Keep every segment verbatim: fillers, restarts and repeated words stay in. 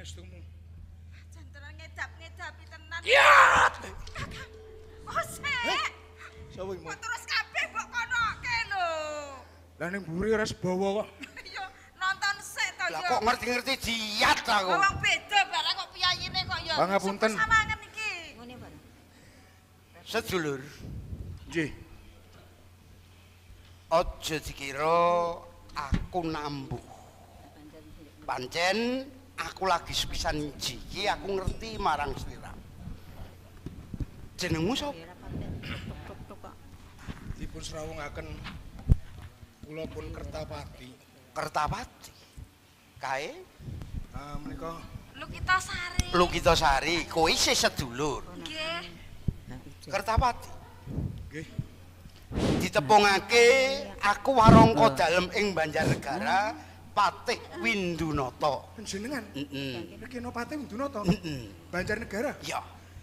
pangestumu. Jantenan ngedap-ngedapi tenan. Ya. Oh, sik. Sapa iki? Kok terus kabeh mbok konoke lho. Lah ning mburi ora sebawa kok. Yo nonton sik to yo. Lah kok ngerti-ngerti jiat aku. Wong beda barang kok piyayine kok yo. Pangapunten. Samangen iki. Ngene barang. Sedulur. Nggih. Aja dikira aku nambuh. Pancen aku lagi sepisan jiki aku ngerti marang slira. Jenengmu sapa? Dipun srawungaken kula pun Kertapati. Kertapati. Kae Ah menika Lukita Sari. Lukita Sari, kowe isih sedulur. Nggih. Kertapati. nggih. Ditepungake aku warangka dalem ing Banjarnegara Patih Windunata. Panjenengan Heeh. mriki Nopati Windunata. Heeh. Banjarnegara. Ya.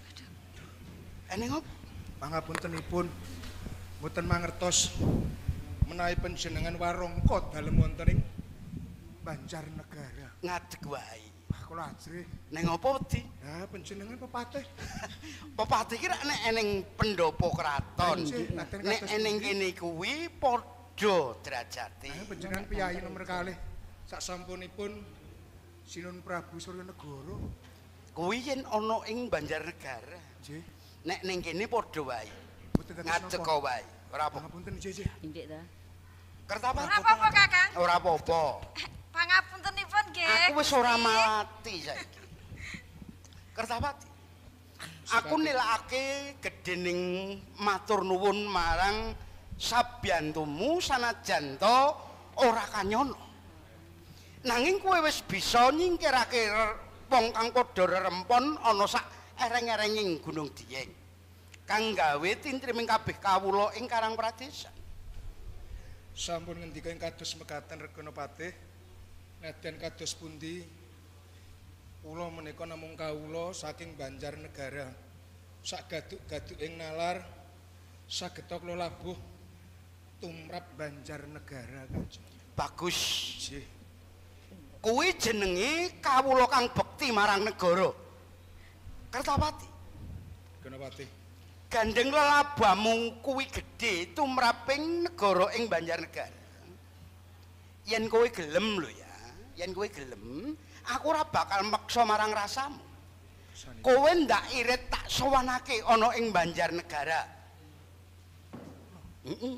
Eneng opo? Pangapuntenipun mboten mangertos menawi panjenengan warangka dalem wonten ing Banjarnegara. Ngadeg wae. Wah kula ajrih. Neng opo wedi? Ya panjenengan pepatih. Pepatih ki nek eneng pendopo kraton. Nggih, ngaten Nek kados eneng pundi? kene kuwi padha derajate. Ah panjenengan piyayi nomor kalih saksampunipun Sinun Prabu Suryanegara. Kuwi yen ana ing Banjarnegara. Nggih. Nek ning kene padha wae. Mboten kados Ngadeg napa. wae. Ora apa. Pangapunten nggih nggih. Indik ta. Kertapati. Ora apa-apa, Kakang. Ora apa-apa. Pangapuntenipun nggih. Aku wis ora mati saiki. Kertapati. Aku nilakake gedhening matur nuwun marang sabyantumu sanajan to ora kanyono. Nanging kowe wis bisa nyingkirake wong kang padha rerempon ana sak ereng-erenging Gunung Dieng. Kang gawe tintriming kabeh kawula ing Karang Pradesan. Sampun ngendika ing kados mekaten Rekanopatih. Nadyan kados pundi kula menika namung kawula saking Banjarnegara. Sak gaduk-gaduk ing nalar sageta kula labuh tumrap Banjarnegara Kanjeng. Bagus. Nggih. Kuwi jenenge kawula kang bekti marang negara. Kertapati. Rekanopatih. Gandeng lelabamu kuwi gedhe tumraping negara ing Banjarnegara. Yen kowe gelem lho ya, yen kowe gelem, aku ora bakal meksa marang rasamu. Kowe ndak irit tak sowanake ana ing Banjarnegara. Heeh.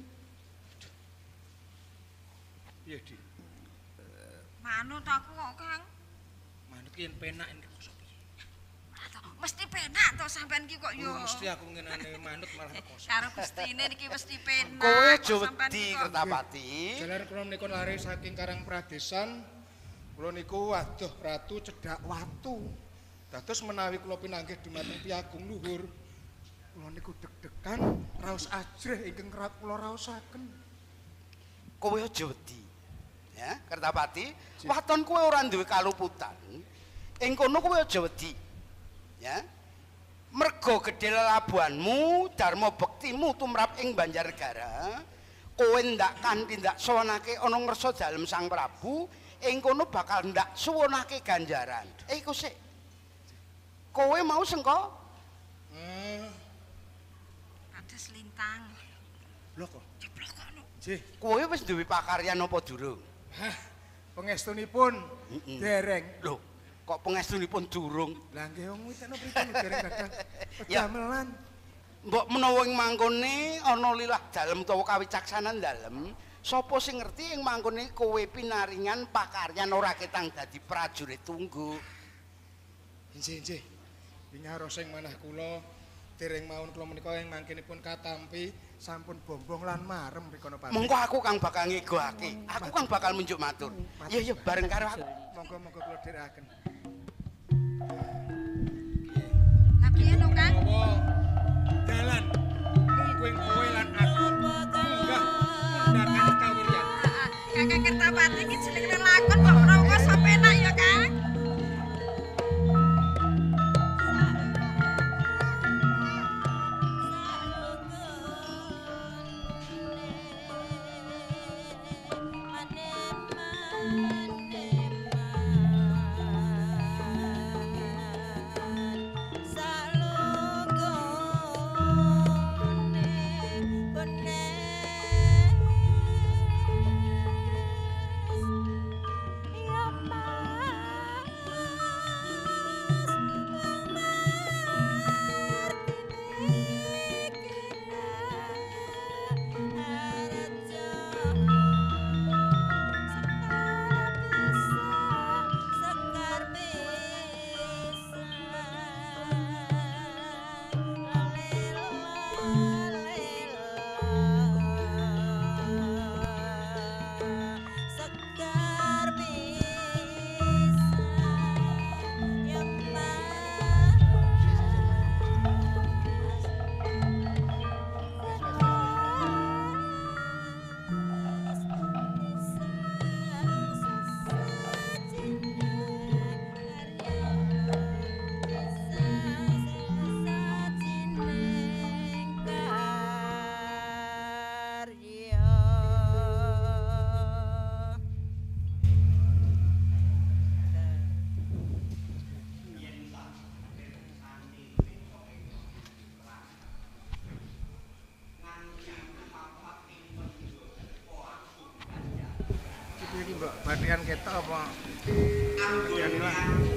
Piye, Dik? Manut aku kok, Kang. Manut ki yen penak yen kosok piye? Ora to, mesti penak to sampean ki kok yo. Mesti aku ngenane manut malah kosok. Karo Gustine niki mesti penak. Kowe kok aja sampean wedi ki kok. Kertapati. Jalan kula menika lare saking Karang Pradesan. Kula niku waduh ratu cedhak watu. Dados menawi kula pinanggih dumateng Piagung Luhur, kula niku deg-degan raos ajrih ingkang kerap kula raosaken. Kowe aja wedi. Ya, Kertapati, waton kowe ora duwe kaluputan. Ing kono kowe aja wedi. Ya. Merga gedhe lelabuhanmu, dharma bektimu tumrap ing Banjarnegara, kowe ndak kanthi ndak sowanake ana ngersa dalem Sang Prabu, ing kono bakal ndak suwunake ganjaran. Eh iku sik. Kowe mau sengko? Hmm, Kados lintang. lho kok. Jeblok kok no. Nggih. Kowe wis duwe pakaryan apa durung? Hah, pangestunipun Mm-mm. dereng. Lho, kok pangestunipun durung? Lah nggih wong witene pripun dereng gadah Ya. pedamelan. Mbok menawa ing mangkone ana lilah dalem utawa kawicaksanan dalem, sapa sing ngerti ing mangkone kowe pinaringan pakaryan ora ketang dadi prajurit tunggu. Nggih nggih. Winyaro sing manah kula dereng mawon kula menika ing mangkenipun katampi sampun bombong lan marem Rekanopatih. Mengko aku kang bakal ngegoake. Aku kang bakal munjuk matur. Iya iya bareng karo aku. Monggo-monggo kula dherekaken. Lah piye no, Kang? Mawa dalan mungguing kowe lan aku munggah mundhakane kawiryan. Heeh. Kakang Kertapati iki jenenge lakon kok ora kok sampenak ya, Kang. Manen manen Iki mbok batian ketok apa? Batian lah.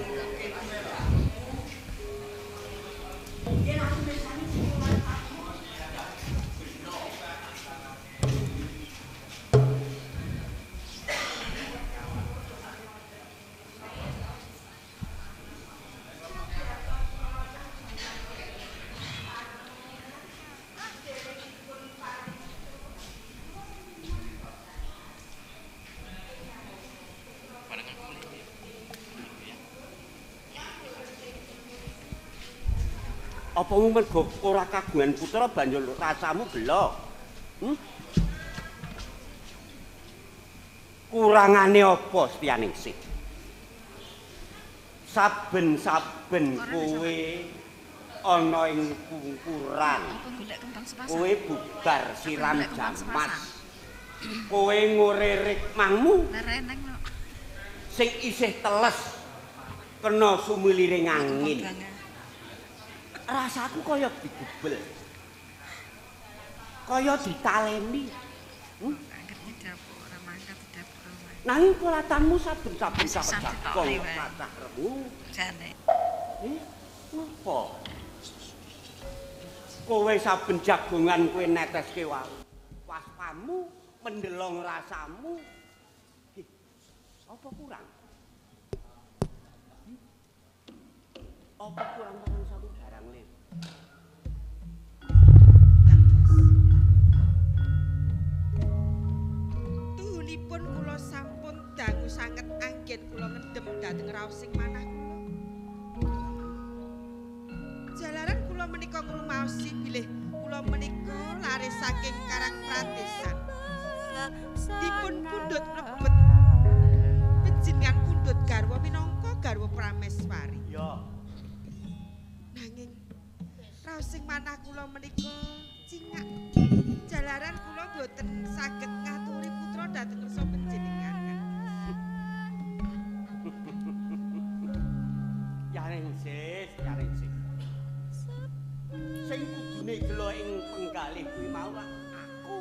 Apa mu mergo ora kagungan putra banjur rasamu gelo? Hmm? Kurangane apa Setyaningsih? Saben-saben kowe ana ing kungkuran. Kowe bubar siram jamas. Kowe ngorerik mangmu. Sing isih teles kena sumiliring angin. Rasaku kaya digubel. Kaya ditaleni. Hmm? Nanging kulatanmu saben-saben sakon kathah remu. Jane. Eh, ngopo? Kowe saben jagongan kowe neteske wae. Waspamu, mendelong rasamu. Hih, apa kurang? Hmm? Apa kurang barang satu barang le? Tuhunipun kula sampun dangu sanget anggen kula ngedem dhateng raos sing manah kula. Jalaran kula menika ngrumaosi bilih kula menika lare saking Karang Pradesan. Dipun pundhut mlebet panjenengan pundhut garwa minangka garwa Prameswari. Ya. Nanging raos sing manah kula menika cingak. Jalaran kula boten saged ngaturi putra dhateng kersa panjenengan. Yaringsis, yaringsis. Sing kudune gelo ing penggalih kuwi mau aku.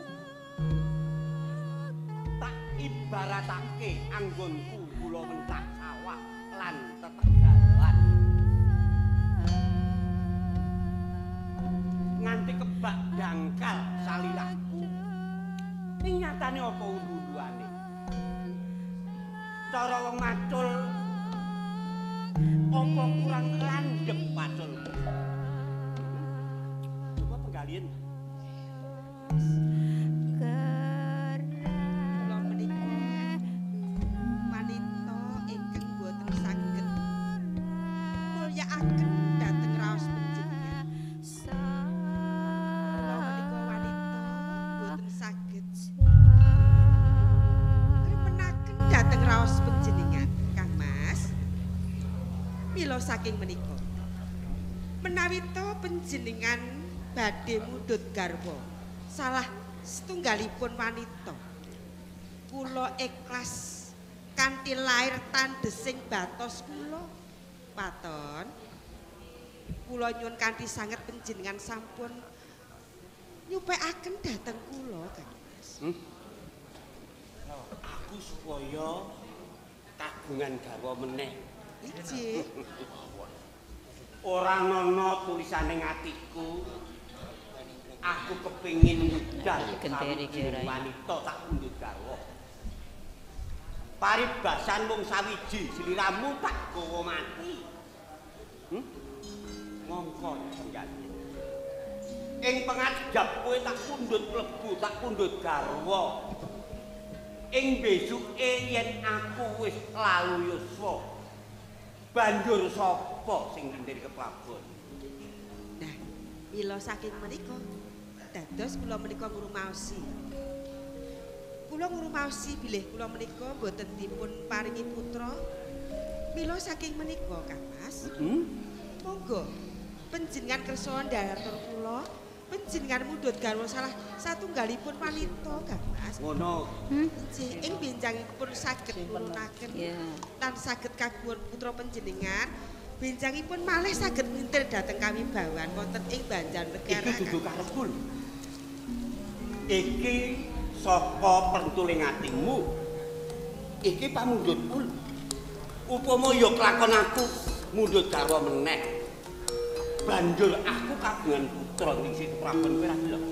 Tak ibaratake anggonku kula mentah sawah lan tetegalan. Nganti kebak dangkal salirahku. Ning nyatane apa undu-unduane? Cara wong macul apa kurang landhep paculku? Coba penggalian. Kula menika wanita ingkang boten saged mulyakaken dhateng raos panjenengan. Kula menika wanita boten saged remenaken dhateng raos panjenengan, Kang Mas. Mila saking menika menawi to panjenengan badhe mundhut garwa salah setunggalipun wanita, kula ikhlas kanthi lair tandesing batos kula. Paton kula nyuwun kanthi sanget panjenengan sampun nyupekaken dhateng kula, Kang Mas. Hmm? Aku supaya kagungan garwa meneh. Iji. Ora ana tulisane atiku. Aku kepingin ngudal sawijining wanita tak pundhut garwa. Paribasan mung sawiji, sliramu tak gawa mati. Hmm? Mongko pengganti. Ing pengajap kowe tak pundhut mlebu, tak pundhut garwa. Ing besuke yen aku wis lalu yuswa, banjur sapa sing ngindir keplabon? Nah, mila saking menika dados kula menika ngrumaosi. Kula ngrumaosi bilih kula menika boten dipun paringi putra. Mila saking menika, Kang Mas. Hmm? Monggo panjenengan kersa ndhatur kula, panjenengan mundhut garwa salah satunggalipun wanita, Kang Mas. Ngono. Nggih, ing benjangipun saged nurunaken lan saged kagungan putra panjenengan. Benjangipun malih saged mintir dhateng kawibawan wonten ing Banjarnegara. Iki dudu karepku. Iki saka pentuling atimu. iki pamundhutku. Upama ya kelakon aku mundhut garwa meneh. Banjur aku kagungan putra ning Praban kowe ra delok.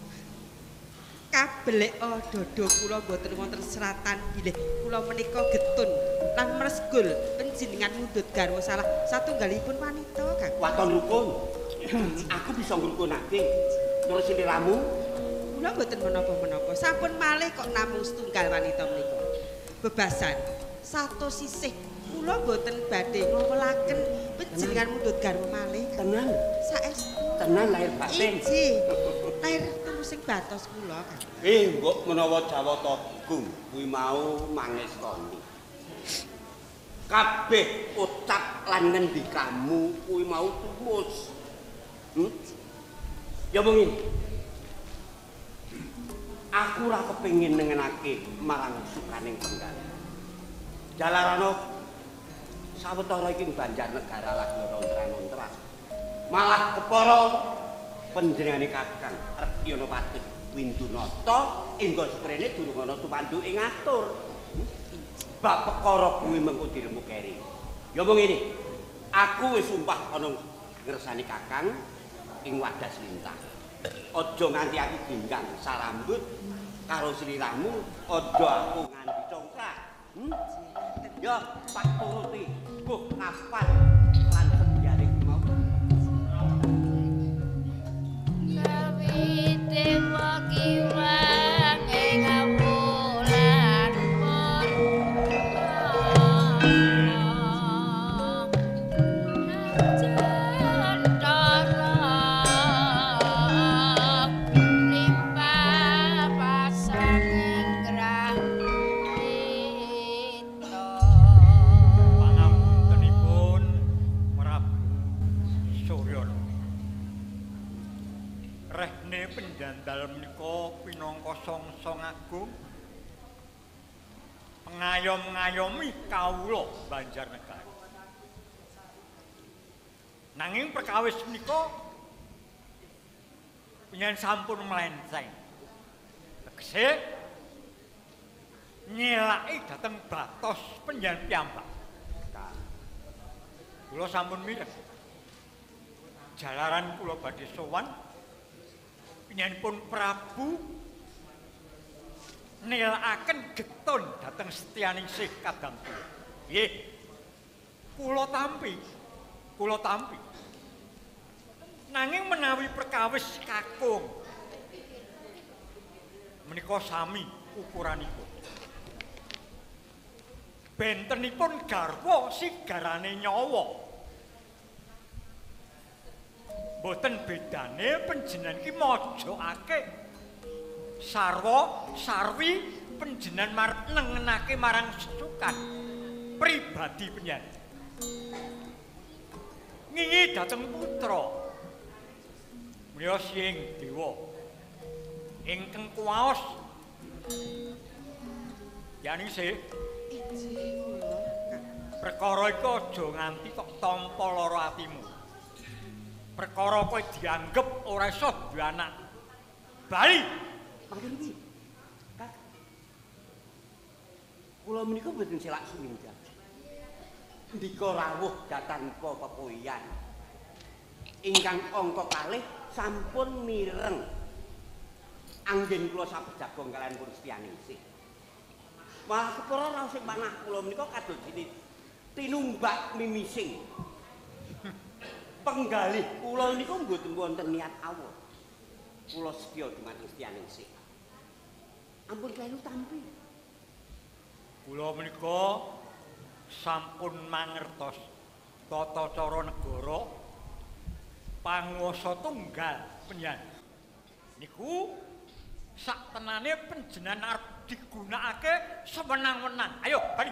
Kabelek oh dodo kula mboten wonten seratan bilih kula menika getun lan mresgul panjenengan mundhut garwa salah satunggalipun wanita Kang. Waton rukun. Aku bisa ngrukunake. Terus sliramu kula mboten menapa-menapa. Sampun malih kok namung setunggal wanita menika. Bebasan sato sisih kula mboten badhe ngowelaken panjenengan mundhut garwa malih. tenan. Saestu. Tenan lahir batin. Iji. Lahir sing batos kula Kang. Eh, mbok menawa Jawata Agung kuwi mau mangestani. Kabeh ucap lan ngendikamu kuwi mau tulus. Hmm? Ya mung ngene. Aku ora kepengin nengenake marang sukaning penggal. Jalarano sawetara iki Banjarnegara lagi lontra-lontra. Malah kepara panjenengane Kakang Arjuna Patih Windunata engga sprene durung ana tupanduke ngatur. Bab perkara kuwi mengko diremukeri. Ya mung ngene. Aku wis sumpah ana ngersani Kakang ing Wadas Lintang. Aja nganti aku dinggang sarambut karo sliramu, aja aku nganti congkrak. Hmm? Ya, tak turuti. Buh kapan lan sembyare mau. Dewa kiwang ing wulan Pangapuntenipun Prabu Suryono. Rehne penjandal menika pinangka songsong agung pengayom-ngayomi kawula Banjarnegara. Nanging perkawis menika panjenengan sampun melenceng. Tegese nyelaki dhateng batos panjenengan piyambak. Kula sampun mireng. Jalaran kula badhe sowan panjenenganipun Prabu nilakaken getun dhateng Setyaningsih kadang kula. Nggih. Kula tampi. Kula tampi. Nanging menawi perkawis kakung menika sami ukuranipun. Bentenipun garwa sigarane nyawa. Boten bedane panjenengan iki mojokake sarwa sarwi panjenengan marep nengenake marang sesukan pribadi panjenengan. Ngingi dhateng putra mriya sing dewa ingkang kuwaos Yaningsih Iji kula Kang. perkara iku aja nganti kok tampa lara atimu. Perkara kowe dianggep ora iso duwe anak. Bali. Mangken iki. Kak. Kula menika mboten selak suwinjang. Ndika rawuh datanpa pepoyan. Ingkang angka kalih sampun mireng. Anggen kula sabejagong kalian pun Setyaningsih. Malah kepara raos sing manah kula menika kados dene tinumbak mimising. Penggalih kula niku mboten wonten niat awon. Kula setya dumateng Setyaningsih. Ampun kelu tampi. Kula menika sampun mangertos tata cara negara panguwasa tunggal panjenengan. Niku sak tenane panjenengan arep digunakake sewenang-wenang. Ayo, bali.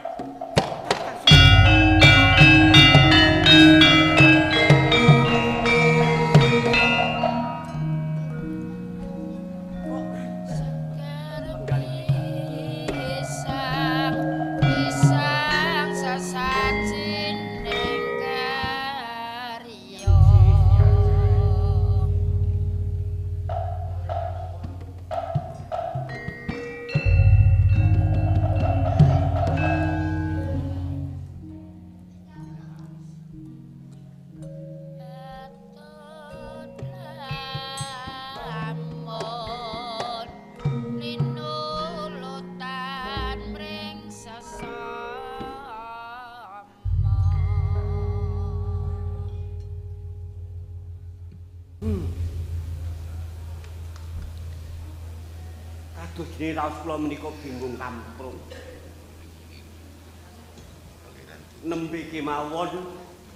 Thank Aduh jenenge raos kula menika bingung kamprung. Nembe kemawon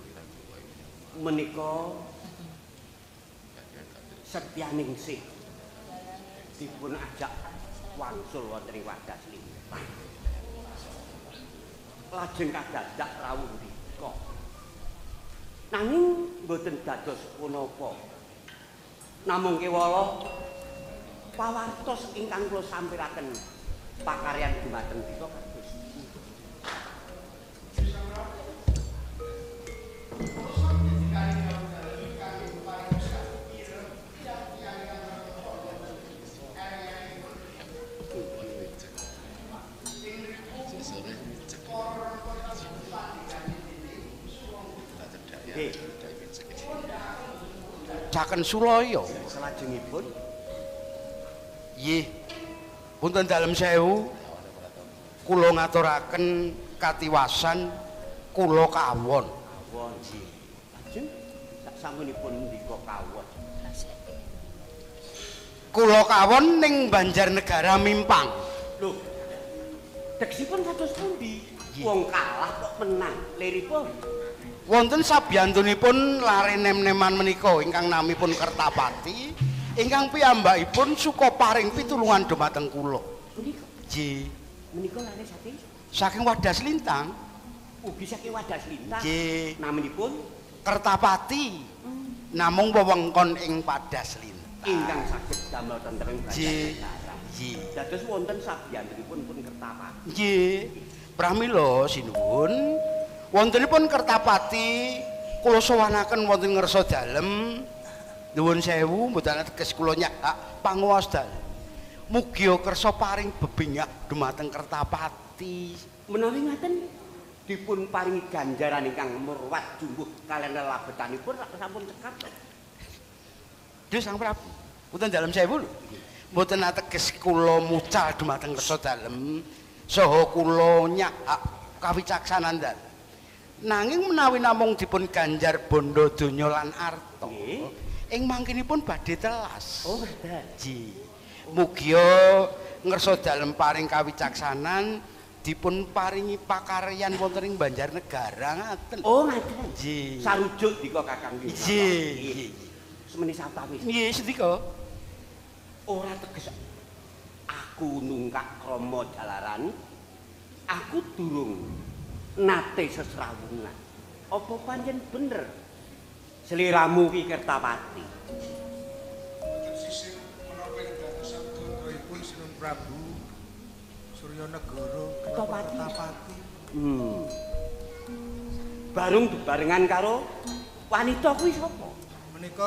menika Setyaningsih dipun ajak wangsul wonten ing Wadas Lintang. Lajeng kadadak rawuh mrika. Nanging mboten dados punapa. Namung kewala pawartos ingkang kula sampiraken pakaryan dumateng dika kados. Jaken Sulaya Salajengipun nggih punten dalem sewu kula ngaturaken katiwasan kula kawon kawon nggih. Lajeng sak sampunipun ndika kawon. Kula kawon ning Banjarnegara Mimpang. Lho. Tegesipun kados pundi? Wong kalah kok menang. Liripun wonten sabiyantunipun lare nem-neman menika ingkang namipun Kertapati ingkang piyambakipun suka paring pitulungan dhumateng kula. Menika nggih. Menika lare saking saking Wadas Lintang. Ugi saking Wadas Lintang. Nggih. Naminipun Kertapati. Hmm. Namung wewengkon ing Wadas Lintang. Ingkang saged damel tentang Banjarnegara. Nggih. Dados wonten sabiyantunipun pun Kertapati. Nggih. Pramila sinuwun wontenipun Kertapati kula sowanaken wonten ngersa dalem nuwun sewu mboten ateges kula nyak panguwas dalem mugi kersa paring bebingah dumateng Kertapati menawi ngaten dipun paringi ganjaran ingkang murwat jumbuh kaliyan lelabetanipun sampun cekap Duh Sang Prabu mboten dalem sewu lho mboten ateges kula mucal dumateng ngersa dalem saha kula nyak kawicaksanan dalem nanging menawi namung dipun ganjar bondo donya lan arta ing mangkinipun badhe telas. Oh, ngaten. Ji. Mugi ngersa dalem paring kawicaksanan dipun paringi pakaryan wonten ing Banjarnegara ngaten. Oh, ngaten. Ji. Sarujuk dika Kakang Wisnu. Ji. Semeni satawis. Nggih, sedika. Ora teges aku nungkak krama jalaran. Aku durung nate sesrawungan. Apa pancen bener sliramu ki Kertapati? Boten sisih menapa ing dados sabdaipun Sinun Prabu Suryanegara Kertapati. Kertapati. Hmm. Barung bebarengan karo wanita kuwi sapa? Menika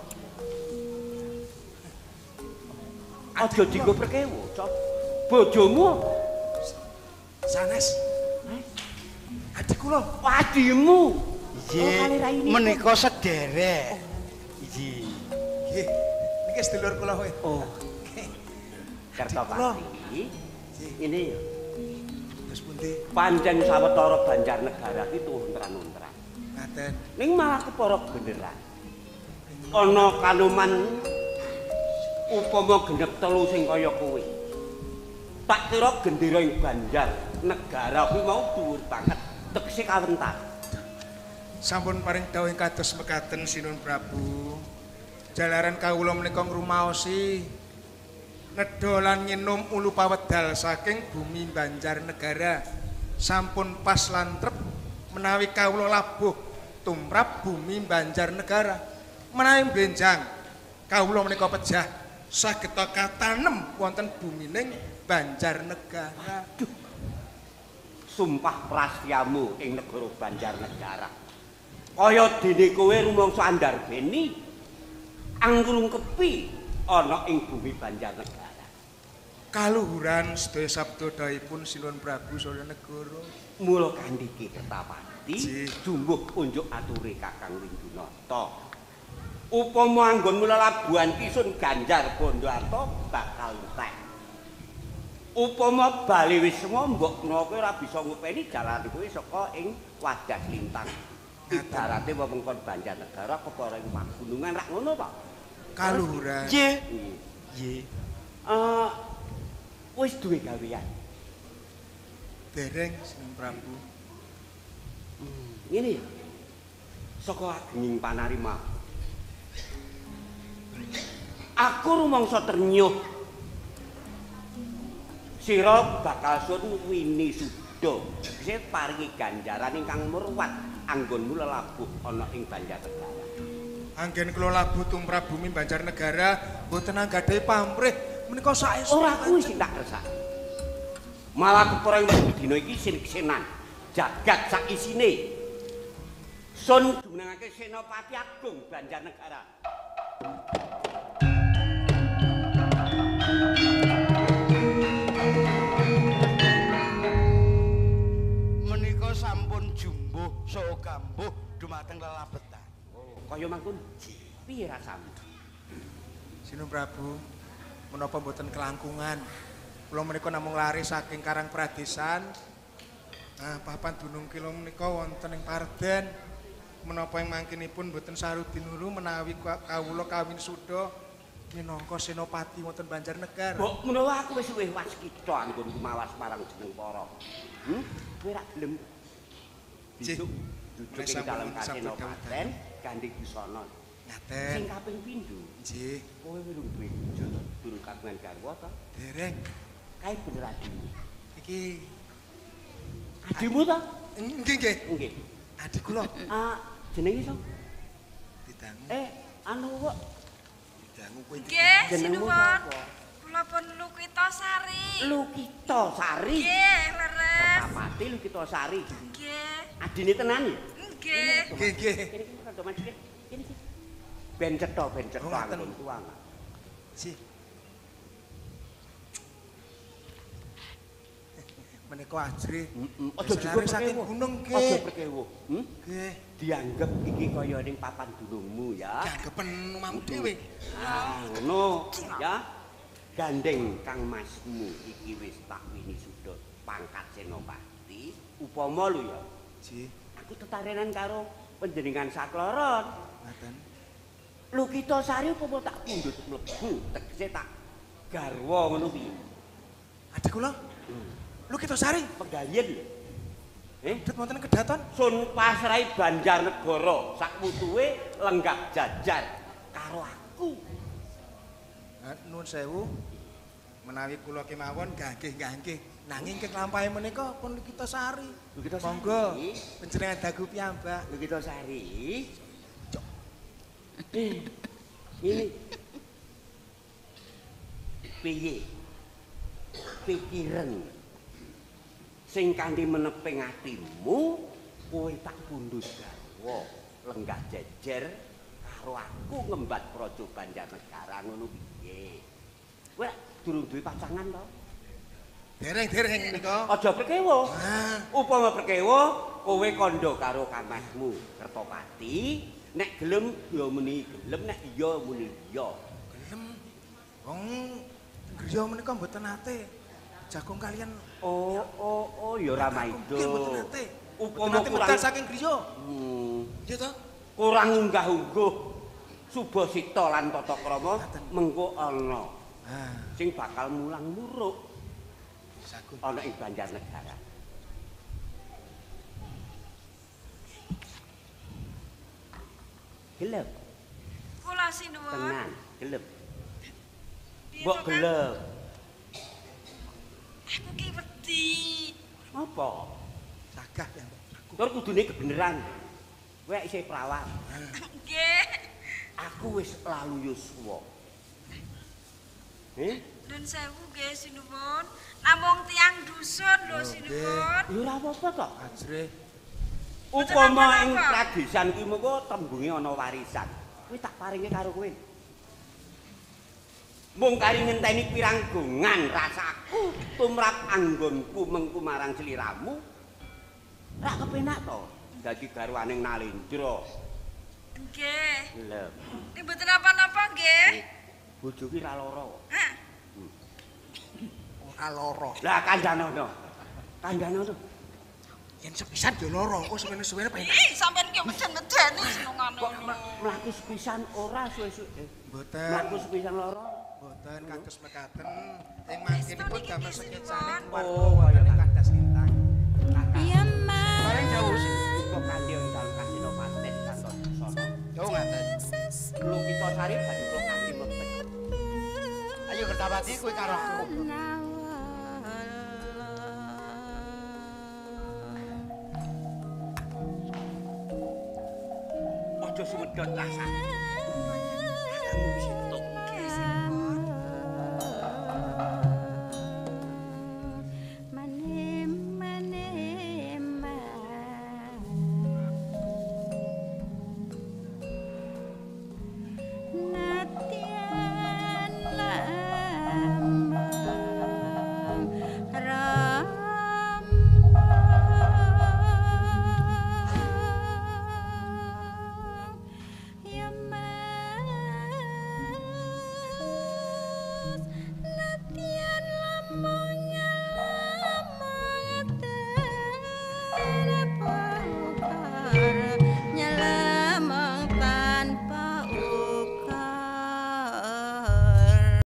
aja dienggo perkewo, Cok. Bojomu apa? sanes. Adik kula, Adimu. Nggih, menika sederek. Nggih. nggih. Niki sedulur kula kowe. Oh. Kertapati. Ini ya. Terus pundi? Pancen sawetara Banjarnegara ki tuntran-untran. Ngaten. Ning malah kepara beneran. Ana kanuman upama genep telu sing kaya kuwi. Tak kira gendera ing Banjar negara kuwi mau dhuwur banget. Tegese kawentar. Sampun paring dawuh kados mekaten Sinun Prabu. Jalaran kawula menika ngrumaosi nedha lan nginum ulu pawedal saking bumi Banjarnegara. Sampun pas lan trep menawi kawula labuh tumrap bumi Banjarnegara. Menawi benjang kawula menika pejah saged katanem wonten bumining Banjarnegara. Aduh. Sumpah prastiamu ing negara Banjarnegara. Kaya dene kowe rumangsa andarbeni angrungkepi ana ing bumi Banjarnegara. Kaluhuran sedaya sabdadaipun Sinun Prabu Suryanegara. Mula kandhiki Kertapati Ji. jumbuh unjuk ature Kakang Windunata. Upama anggonmu lelabuhan kisun Ganjar Bondoarto bakal entek. Upama bali wis ngombok menawa kowe ora bisa ngupeni jalan kowe saka ing Wadas Lintang. Ibarate wewengkon Banjarnegara kepara ing pagunungan rak ngono ta? Kaluhuran. Nggih. Nggih. Nggih. Eh wis duwe gawean. Dereng Sinten Prabu. Hmm, ngene ya. Saka agenging panarima. Aku rumangsa ternyuh. Sira bakal sun wini suda. Tegese paringi ganjaran ingkang murwat anggonmu lelabuh ana ing Banjarnegara. Anggen kula labuh tumrabumi Banjarnegara mboten anggadhahi pamrih menika saestu. Ora kuwi sing tak kersake. Malah kepara ing dina iki sinik-senan jagat sak isine. Sun jumenengake Senopati Agung Banjarnegara. Menika sampun jumbuh saha kambuh dumateng lelabetan. Oh, kaya mangkon. Piye rasamu? Sinten Prabu, menapa mboten kelangkungan? Kula menika namung lari saking Karang Pradesan. Nah, papan dunung kula menika wonten ing Parden. Menapa ing mangkinipun mboten sarudin hulu menawi kawula kawin suda minangka senopati wonten Banjarnegara. Mbok menawa aku wis luwih waskita anggonku mawas marang jeneng para. Hm? Kowe ra gelem besok duduk ing dalem kasenopaten gandeng busana. Ngaten. Sing kaping pindho. Nggih. Kowe durung duwe bojo, durung kagungan garwa ta? Dereng. Kae bener adimu. Iki Adimu ta? nggih nggih. Nggih. Adik kula. Ah, jenenge sapa? Didangu. Eh, anu kok Didangu kowe. Nggih, jenengmu sinuwun. sapa? Kula pun Lukita Sari. Lukita Sari. Nggih, leres. Pertapati Lukita Sari. Nggih. Adine tenan ya? Nggih. Nggih nggih. Kene iki rada maju kene. Kene iki. Ben cetha, ben cetha Oh, ngaten. anggon tuang. Si. Menika ajri. Heeh. Aja juga saking gunung nggih. Aja berkewuh. Hm? Nggih. Dianggep iki kaya ning papan gunungmu ya. Dianggepen omahmu dhewe. Ah, ngono ya. Gandeng Kang Masmu iki wis tak wini suda pangkat senopati. Upama lho ya. Ji. Aku tetarenan karo panjenengan sakloron. Ngaten. Lukita Sari upama tak pundhut mlebu tegese tak garwa ngono piye. Adik kula. Lukita Sari. Penggayen lho. Eh, Dut wonten kedaton. Sun pasrahi Banjarnegara sakmutuhe lenggah jajar karo aku. Nah, nuwun sewu. Menawi kula kemawon nggih nggih. Nanging kek lampahe menika pun Lukita Sari. Lukita Sari. Monggo panjenengan dagu piyambak. Lukita Sari. Eh, ini piye? Pikiran sing kanthi meneping atimu kowe tak pundhut garwa lenggah jejer karo aku ngembat praja Banjarnegara ngono piye. Kowe durung duwe pacangan to? Dereng-dereng menika. Aja perkewo. Ah, Upama perkewo kowe kandha karo Kamasmu Kertopati, nek gelem ya muni gelem, nek iya muni iya. gelem. Wong griya menika mboten nate jagung kalian Oh, oh, oh, ya ora Nggih, maido. mboten nate. Upama Mboten nate kurang medal saking griya. Hmm, Nggih to? kurang unggah-ungguh Subasita lan Tata Krama mengko ana Ah, sing bakal mulang muruk sagun. ana ing Banjarnegara. Gelem, Kula sinuwun. tenan, gelem. Piye Mbok to, Kang? gelem. Aku ki wedi. Apa? Sagah ya, Mbak. Aku. Tur kudune kebeneran. Kowe isih prawan. Nggih. Aku wis lalu yuswa. Eh? Nun sewu nggih sinuwun. Namung tiang dusun lho Oh, sinuwun. Ya ora apa-apa to. Ajre. Upama ing apa-apa. pradesan ki mengko tembunge ana warisan. Kuwi tak paringe karo kowe. Mung kari ngenteni pirang gongan rasaku tumrap anggonku mengku marang sliramu. Ra kepenak to dadi garwaning Nalendra. Nggih. Lho, Nek mboten napa-napa nggih. bojo ki ra lara. Hah. Ora lara. Lah kandhanono. Kandhanono. Yen sepisan yo lara, kok suwene-suwene pengen. Ih, sampean ki meden-medeni senengane. Kok mlaku sepisan ora suwe-suwe. Mboten. Mlaku sepisan lara. Mboten. Mboten kados mekaten. Ing mangkinipun damel sekecane Oh, keluarga wonten kadas lintang. Iya, Mas. Bareng jauh sih kok kandhe dalem Kasinopaten kantor sono. Yo ngaten. Lu kita sari badhe kula kandhe mlebet. Ayo Kertawati kowe karo aku. Aja sumedhot rasa. Kamu wis entuk.